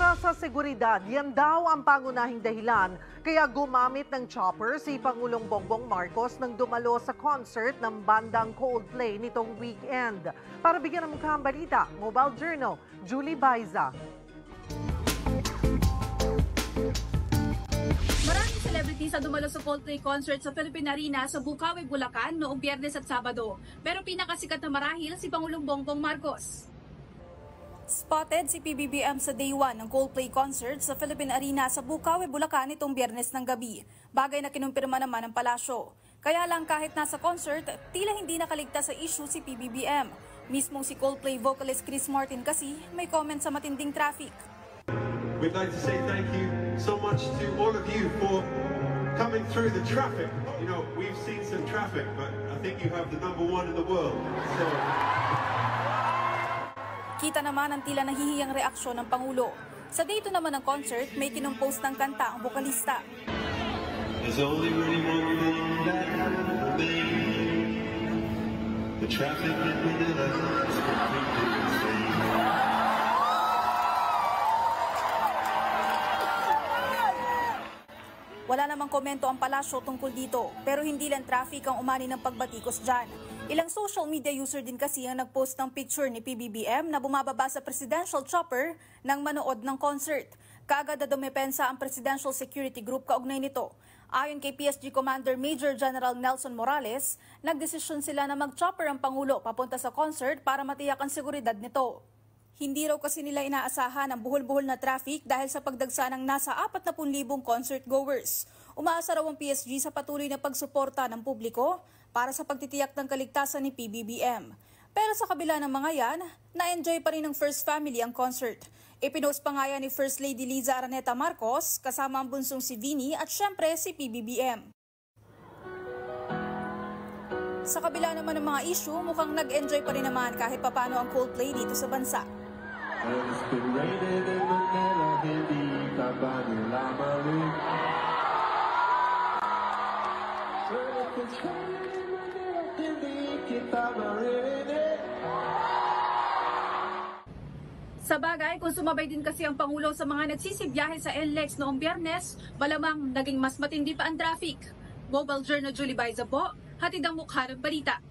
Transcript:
Para sa seguridad, yan daw ang pangunahing dahilan kaya gumamit ng chopper si Pangulong Bongbong Marcos nang dumalo sa concert ng bandang Coldplay nitong weekend. Para bigyan ng mukha ang balita, Mobile Journal, Julie Baiza. Maraming celebrities ang dumalo sa Coldplay concert sa Philippine Arena sa Bukawi, Bulacan noong Biyernes at Sabado. Pero pinakasikat na marahil si Pangulong Bongbong Marcos. Spotted si PBBM sa day 1 ng Coldplay concert sa Philippine Arena sa Bukawi, Bulacan itong Biyernes ng gabi. Bagay na kinumpirma naman ng palasyo. Kaya lang kahit nasa concert, tila hindi nakaligtas sa issue si PBBM. Mismong si Coldplay vocalist Chris Martin kasi may comment sa matinding traffic. We'd like to say thank you so much to all of you for coming through the traffic. You know, we've seen some traffic, but I think you have the #1 in the world. So... Kita naman ang tila nahihiyang reaksyon ng Pangulo. Sa day 2 naman ng concert, may kinumpose ng kanta ang bokalista. There's only really one thing that remains. The traffic in Manila is completely insane. Wala namang komento ang palasyo tungkol dito, pero hindi lang traffic ang umani ng pagbatikos dyan. Ilang social media user din kasi ang nagpost ng picture ni PBBM na bumababa sa presidential chopper nang manood ng concert. Kaagad na dumepensa ang Presidential Security Group kaugnay nito. Ayon kay PSG Commander Major General Nelson Morales, nagdesisyon sila na mag-chopper ang Pangulo papunta sa concert para matiyak ang seguridad nito. Hindi raw kasi nila inaasahan ang buhol-buhol na traffic dahil sa pagdagsa ng nasa 40,000 concert goers. Umaasa raw ang PSG sa patuloy na pagsuporta ng publiko para sa pagtitiyak ng kaligtasan ni PBBM. Pero sa kabila ng mga yan, na-enjoy pa rin ng First Family ang concert. Ipinost pa nga yan ni First Lady Liza Araneta Marcos kasama ang bunsong si Vinny at syempre si PBBM. Sa kabila naman ng mga issue, mukhang nag-enjoy pa rin naman kahit papano ang Coldplay dito sa bansa. It's been raining in Manila, hindi ka ba nilamalik? Sa bagay, kung sumabay din kasi ang Pangulo sa mga nagsisibiyahe sa NLEX noong Biyernes, malamang naging mas matindi pa ang traffic. Mobile Journal Julie Baiza po, hatid ang mukha ng balita.